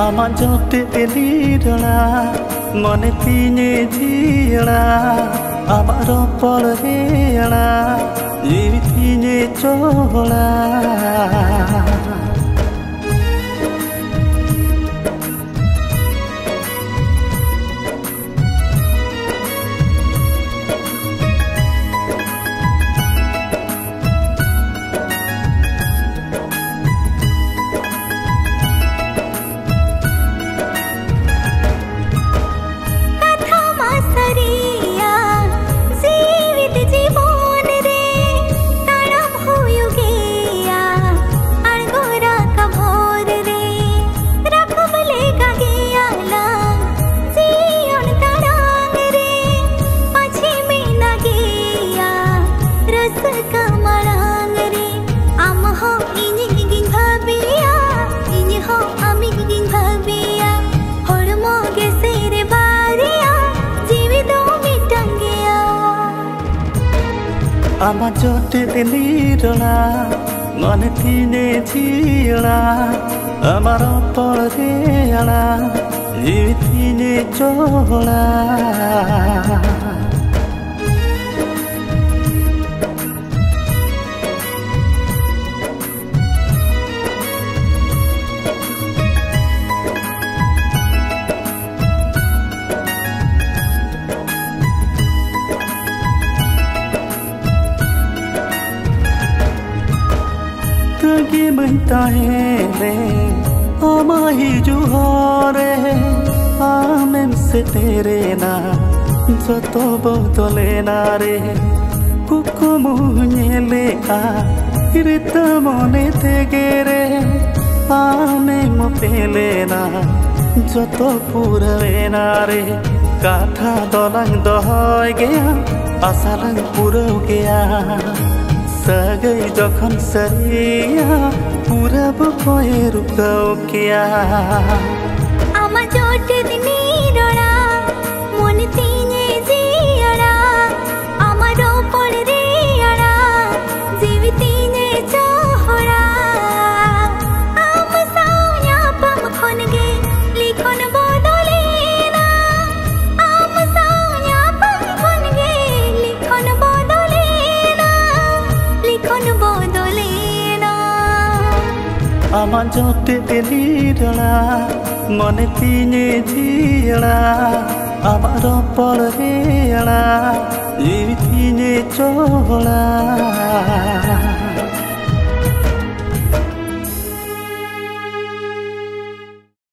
Ama jote elirana mone tine jiana ama ropol reana jivi tine chola Ama jote elirana mone tine jiana ama ropol reana jivi tine chola Tagi mentahe ama hijuhore amem se tere na joto bodole na re kukumu nyele a irita mone tegere ame mo pele na joto purave na re katha dolang dohoy gaya asalang purau gaya Sagai jokhon saria pura boye rukau kia Ama jote elirana mone tine jiana ama ropol reana jivi tine chola ama saunya pam khonge likhon bodole na ama saunya pam khonge likhon bodole na likhon bodole na Ama jote elirana mone tine jiana ama ropol reana jivi tine chola